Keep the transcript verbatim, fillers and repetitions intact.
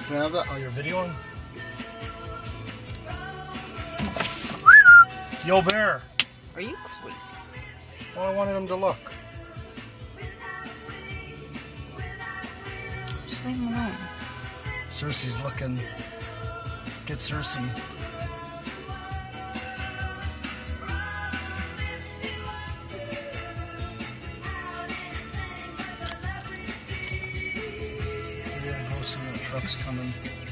Can I have that? Oh, you're videoing? Yo, bear. Are you crazy? Well, I wanted him to look. Just leave him alone. Circe's looking. Get Circe. Maybe I go see the truck's coming.